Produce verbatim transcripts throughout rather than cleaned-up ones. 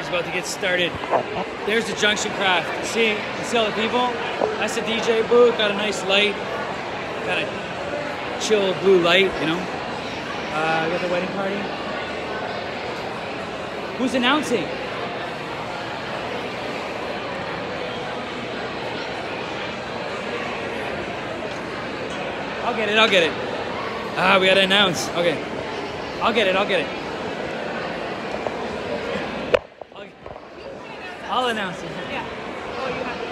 is about to get started. There's the Junction Craft. See, you see all the people? That's the D J booth. Got a nice light. Got a chill blue light, you know. Uh, got the wedding party. Who's announcing? I'll get it, I'll get it. Ah, we gotta announce. Okay. I'll get it, I'll get it. I'll, I'll announce it. Yeah. Oh, you have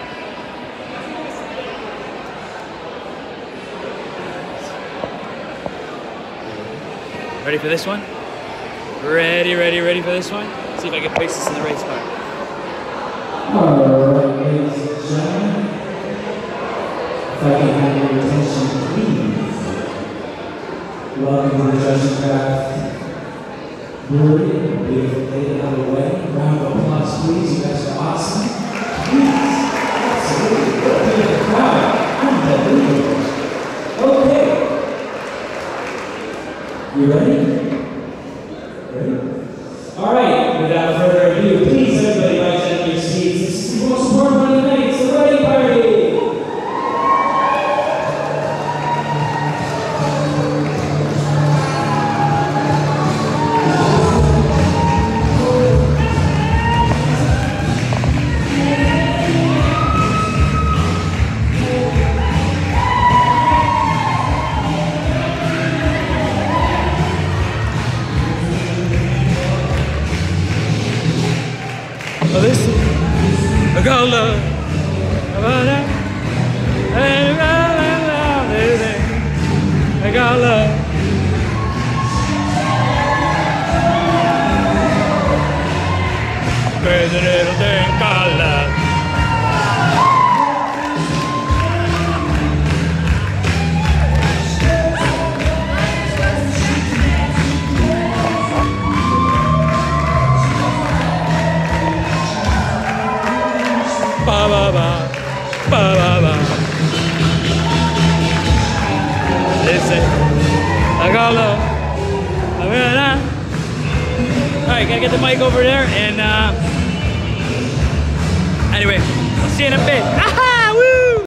to. Ready for this one? Ready, ready, ready for this one? See if I can place this in the right spot. Alright, ladies and gentlemen. If I can have your attention, please. Welcome to the Junction Craft Brewery. Beautiful lady on the way. Round of applause, please. You guys are awesome. Please. Absolutely. Look at the crowd. Unbelievable. Okay. You ready? Ready? Alright, without further ado, please everybody rise up your seats. This is the most important one of the night. It's the wedding party! Well, this is I got love. I got love. Crazy little thing called love. Ba ba ba, ba ba ba. Listen, I got love. All right, gotta get the mic over there, and uh, anyway, I'll see you in a bit.